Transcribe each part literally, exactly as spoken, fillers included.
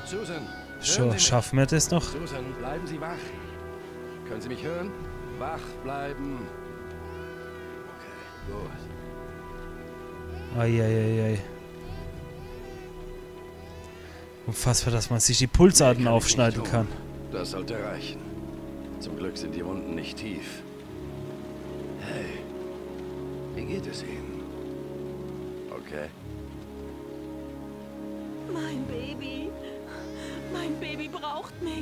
Susan, Schon, schaffen wir das noch? Susan, bleiben Sie wach. Können Sie mich hören? Wach bleiben. Okay, gut. Eieiei. Unfassbar, dass man sich die Pulsadern Mehr kann ich aufschneiden nicht kann. tun. Das sollte reichen. Zum Glück sind die Wunden nicht tief. Hey, wie geht es Ihnen? Okay. Mein Baby. Mein Baby braucht mich.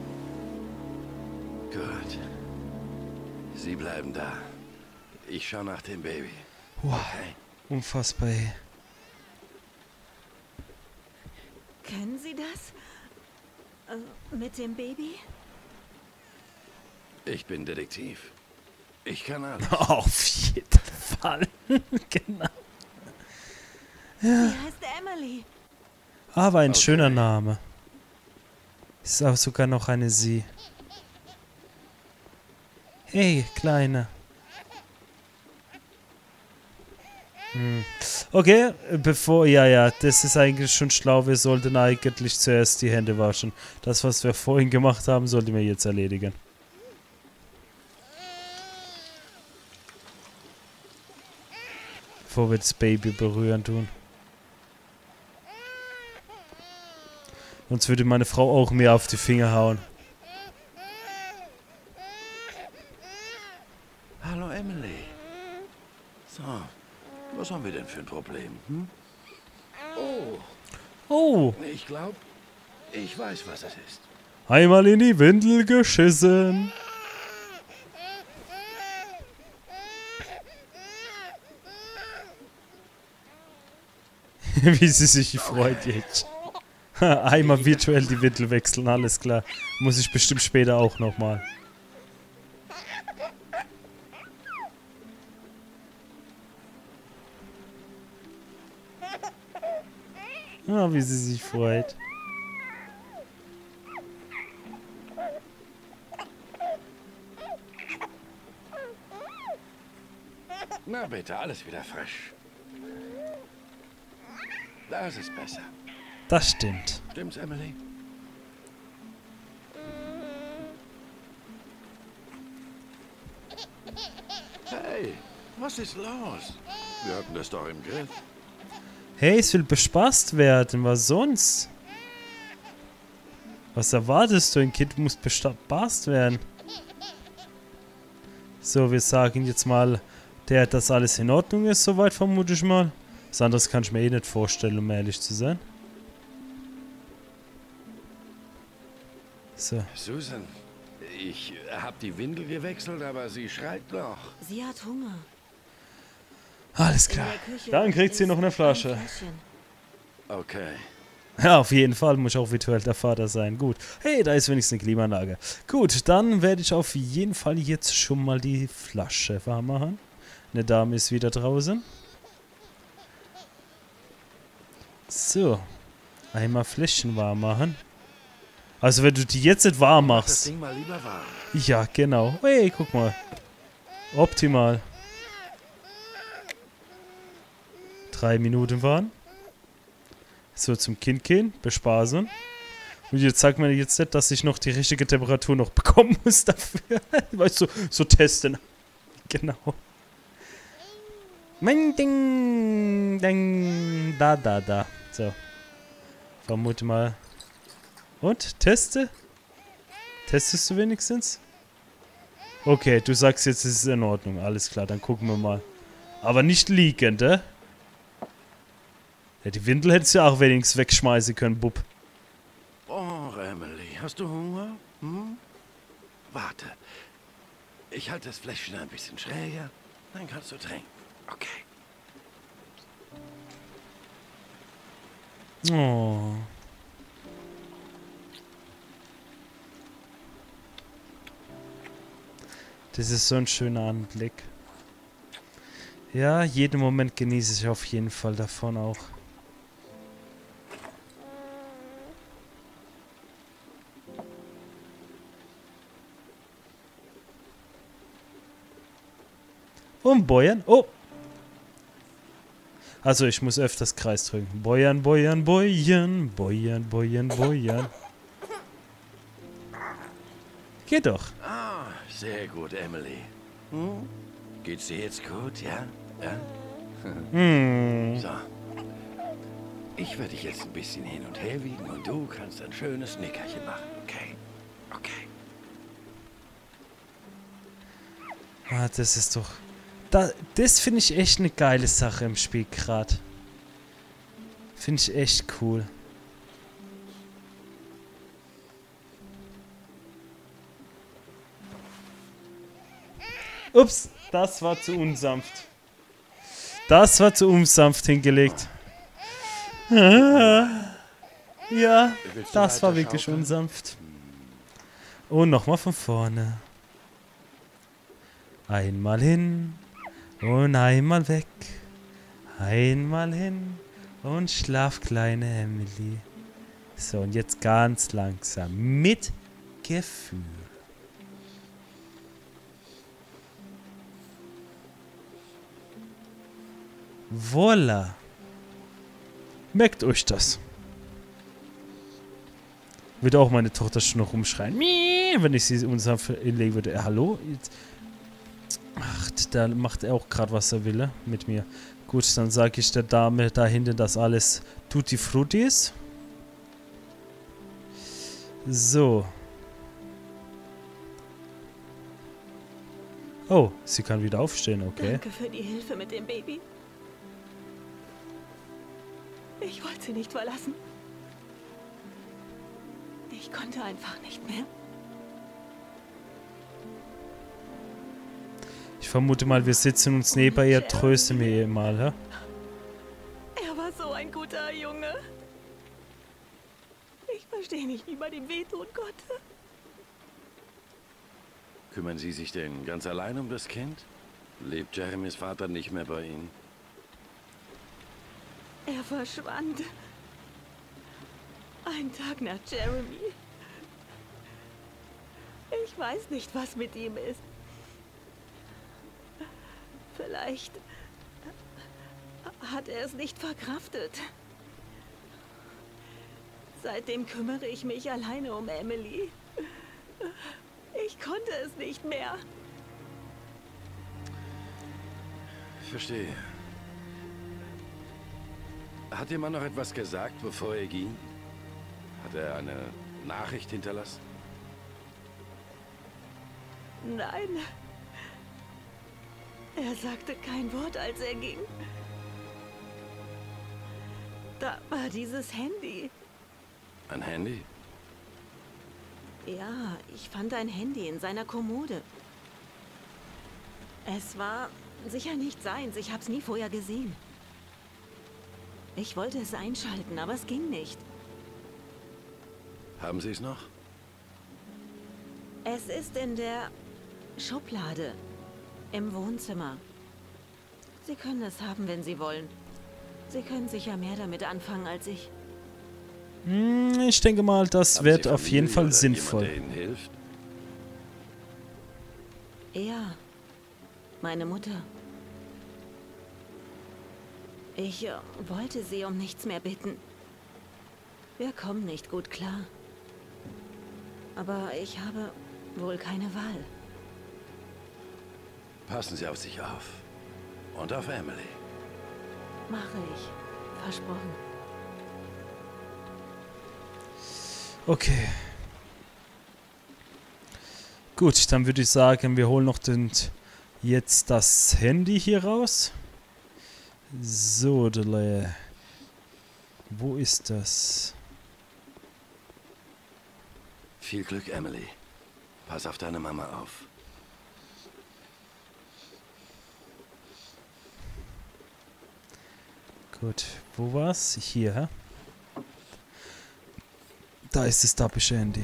Gut. Sie bleiben da. Ich schaue nach dem Baby. Wow, Okay. unfassbar. Ey. Kennen Sie das? Äh, mit dem Baby? Ich bin Detektiv. Ich kann alles. Auf jeden Fall. Genau. Sie heißt Emily. Aber ein Okay. schöner Name. Ist auch sogar noch eine Sie. Hey, Kleine. Hm. Okay, bevor... Ja, ja, das ist eigentlich schon schlau. Wir sollten eigentlich zuerst die Hände waschen. Das, was wir vorhin gemacht haben, sollten wir jetzt erledigen. Bevor wir das Baby berühren tun. Sonst würde meine Frau auch mir auf die Finger hauen. Hallo Emily. So, was haben wir denn für ein Problem? Hm? Oh, Oh, ich glaube, ich weiß, was es ist. einmal in die Windel geschissen. Wie sie sich freut jetzt. Einmal virtuell die Windel wechseln, alles klar. Muss ich bestimmt später auch nochmal. Ah, wie sie sich freut. Na bitte, alles wieder frisch. Das ist besser. Das stimmt. Stimmt's, Emily? Hey, was ist los? Wir hatten das doch im Griff. Hey, es will bespaßt werden. Was sonst? Was erwartest du? Ein Kind muss bespaßt werden. So, wir sagen jetzt mal, der, dass alles in Ordnung ist, soweit vermute ich mal. Was anderes kann ich mir eh nicht vorstellen, um ehrlich zu sein. So. Susan, ich habe die Windel gewechselt, aber sie schreit noch. Sie hat Hunger. Alles In klar. der Küche Dann kriegt sie ist noch eine ein Flasche. Fläschchen. Okay. Ja, auf jeden Fall muss ich auch virtuell der Vater sein. Gut. Hey, da ist wenigstens eine Klimaanlage. Gut, dann werde ich auf jeden Fall jetzt schon mal die Flasche warm machen. Eine Dame ist wieder draußen. So. Einmal Fläschchen warm machen. Also wenn du die jetzt nicht warm Mach das machst. Ding mal lieber warm. Ja, genau. Hey, guck mal. Optimal. Drei Minuten waren. So, zum Kind gehen, bespaßen. Und jetzt sagt man jetzt nicht, dass ich noch die richtige Temperatur noch bekommen muss dafür. Weißt du, so testen. Genau. Mein Ding, Ding, da, da, da. So. Vermute mal. Und? Teste? Testest du wenigstens? Okay, du sagst jetzt, es ist in Ordnung. Alles klar, dann gucken wir mal. Aber nicht liegend, äh? Ja, die Windel hättest du ja auch wenigstens wegschmeißen können, Bub. Oh, Emily, hast du Hunger? Hm? Warte. Ich halte das Fläschchen ein bisschen schräger. Dann kannst du trinken. Okay. Oh. Das ist so ein schöner Anblick. Ja, jeden Moment genieße ich auf jeden Fall davon auch. Umbeuern. Oh. Also ich muss öfters Kreis drücken. Boyan, boyan, boyan, boyan, boyan, boyan. Geht doch. Ah, sehr gut, Emily. Hm? Geht's dir jetzt gut, ja? Ja? Hm. So. Ich werde dich jetzt ein bisschen hin und her wiegen und du kannst ein schönes Nickerchen machen, okay? Okay. Ah, das ist doch... Da, das finde ich echt eine geile Sache im Spiel gerade. Finde ich echt cool. Ups, das war zu unsanft. Das war zu unsanft hingelegt. Ah, ja, das war wirklich unsanft. Und nochmal von vorne. Einmal hin und einmal weg. Einmal hin und schlaf, kleine Emily. So, und jetzt ganz langsam. Mit Gefühl. Voila. Merkt euch das. Würde auch meine Tochter schon noch rumschreien. Mie, wenn ich sie unsanft hinlegen würde. Äh, hallo? Jetzt. Ach, da macht er auch gerade, was er will, äh, mit mir. Gut, dann sage ich der Dame da hinten, dass alles Tutti Frutti ist. So. Oh, sie kann wieder aufstehen, okay. Danke für die Hilfe mit dem Baby. Ich wollte sie nicht verlassen. Ich konnte einfach nicht mehr. Ich vermute mal, wir sitzen uns neben ihr, tröste mir ihr mal, ja? Er war so ein guter Junge. Ich verstehe nicht, wie man ihm wehtun konnte. Kümmern Sie sich denn ganz allein um das Kind? Lebt Jeremys Vater nicht mehr bei Ihnen? Er verschwand. Einen Tag nach Jeremy. Ich weiß nicht, was mit ihm ist. Vielleicht hat er es nicht verkraftet. Seitdem kümmere ich mich alleine um Emily. Ich konnte es nicht mehr. Ich verstehe. Hat Ihr Mann noch etwas gesagt, bevor er ging? Hat er eine Nachricht hinterlassen? Nein. Er sagte kein Wort, als er ging. Da war dieses Handy. Ein Handy? Ja, ich fand ein Handy in seiner Kommode. Es war sicher nicht seins. Ich hab's nie vorher gesehen. Ich wollte es einschalten, aber es ging nicht. Haben Sie es noch? Es ist in der Schublade im Wohnzimmer. Sie können es haben, wenn Sie wollen. Sie können sicher mehr damit anfangen als ich. Hm, ich denke mal, das Haben wird Sie auf jeden Familie Fall oder sinnvoll. jemand, der Ihnen hilft? Ja, meine Mutter. Ich äh, wollte sie um nichts mehr bitten. Wir kommen nicht gut klar. Aber ich habe wohl keine Wahl. Passen Sie auf sich auf. Und auf Emily. Mache ich. Versprochen. Okay. Gut, dann würde ich sagen, wir holen noch den, jetzt das Handy hier raus. So, Dele. Wo ist das? Viel Glück, Emily. Pass auf deine Mama auf. Gut, wo war's? Hier, hä? Da ist das dappische Handy.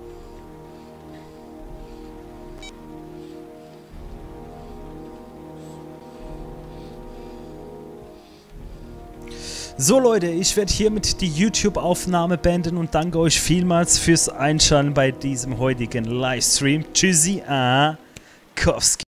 So Leute, ich werde hiermit die YouTube-Aufnahme beenden und danke euch vielmals fürs Einschalten bei diesem heutigen Livestream. Tschüssi, a Kowski.